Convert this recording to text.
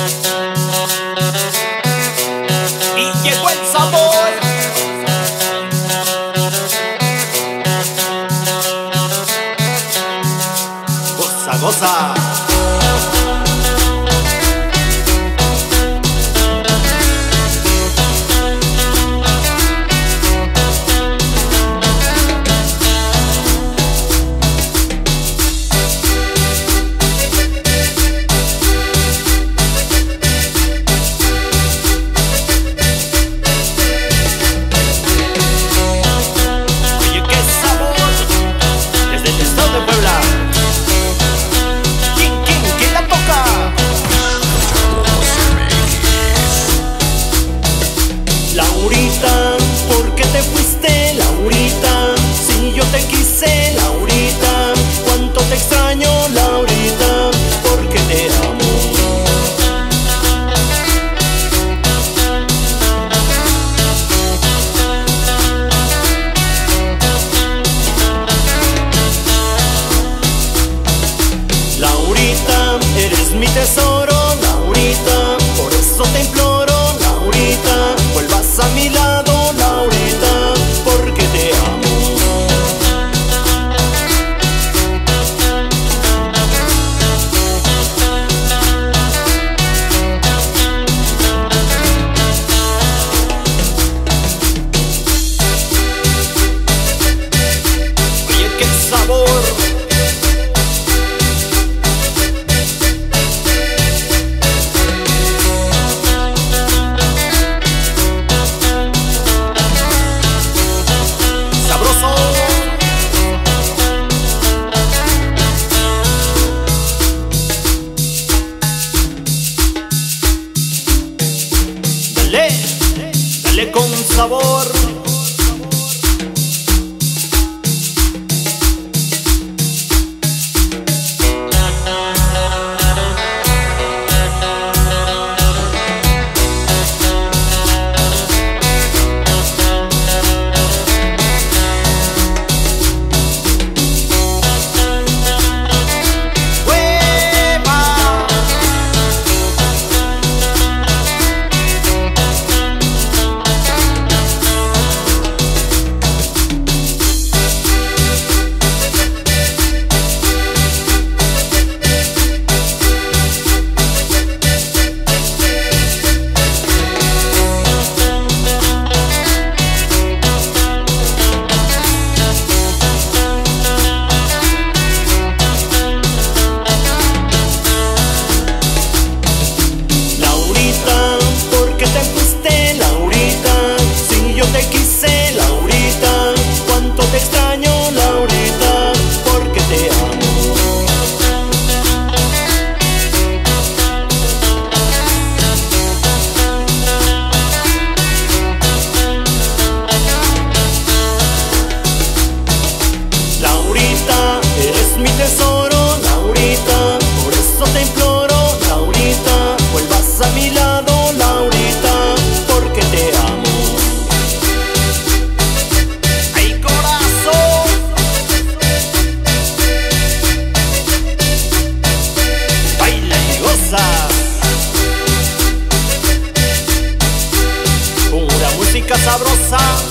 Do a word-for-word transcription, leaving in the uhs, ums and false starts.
Y llegó el sabor. Goza, goza. Laurita, ¿por qué te fuiste, Laurita? Si yo te quise, Laurita, cuánto te extraño, Laurita, porque te amo. Laurita, eres mi tesoro, Laurita, por eso te imploro, Laurita, vuelvas a mi lado, Laurita, porque te amo. Oye, qué sabor. Dale, dale con sabor. Mi tesoro, Laurita, por eso te imploro, Laurita, vuelvas a mi lado, Laurita, porque te amo. ¡Ay, corazón! Baila y goza. Pura música sabrosa.